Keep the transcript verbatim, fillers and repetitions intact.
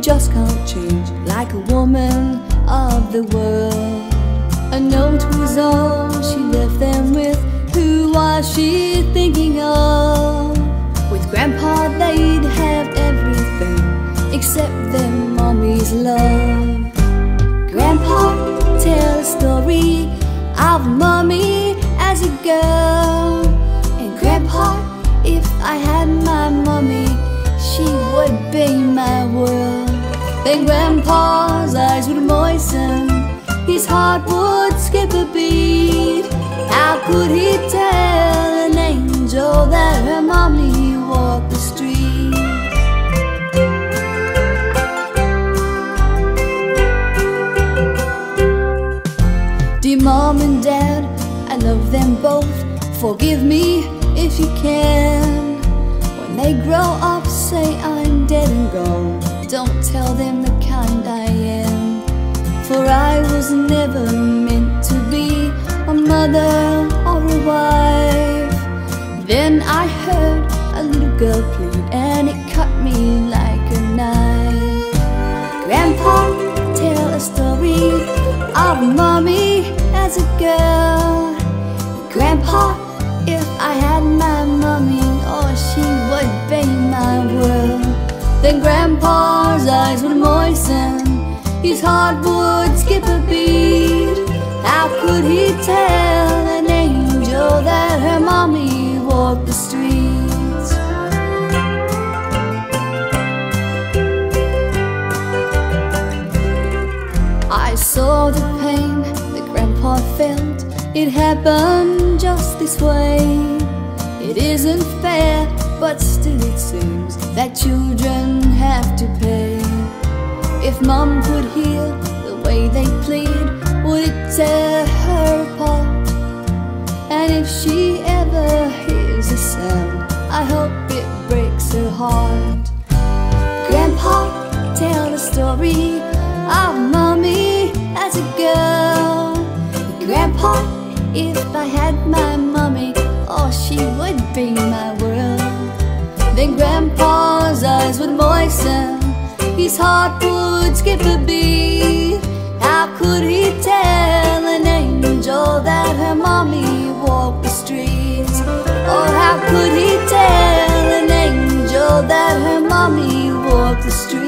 just can't change like a woman of the world. A note was all she left them with. Who was she thinking of? With Grandpa they'd have everything except their mommy's love. Grandpa tell a story of mommy as a girl. And Grandpa, if I had my mommy, she would be my world. Then Grandpa's eyes would moisten, his heart would skip a beat. How could he tell an angel that her mommy walked the street? Dear Mom and Dad, I love them both. Forgive me if you can. When they grow up, say I'm dead and gone. Don't tell them the kind I am. For I was never meant to be a mother or a wife. Then I heard a little girl plead, and it cut me like a knife. Grandpa tell a story of mommy as a girl. Grandpa, if I had my mommy, oh, she would be my world. Then Grandpa's eyes would moisten, his heart would skip a beat. How could he tell an angel that her mommy walked the streets? I saw the pain that Grandpa felt. It happened just this way. It isn't fair, but still it seems that children have to pay. If Mom could hear the way they plead, would it tear her apart? And if she ever hears a sound, I hope it breaks her heart. Grandpa tell the story of mommy as a girl. Grandpa, if I had my mommy, oh, she would be my world. Then Grandpa's eyes would moisten, his heart would skip a beat. How could he tell an angel that her mommy walked the streets? Or how could he tell an angel that her mommy walked the streets?